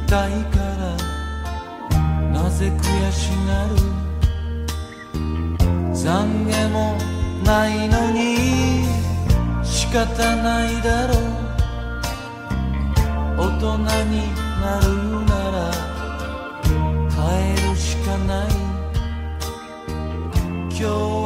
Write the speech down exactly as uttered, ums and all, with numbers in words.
たいからなぜ悔しがる。懺悔もないのに仕方ないだろう。大人になるなら帰るしかない。今日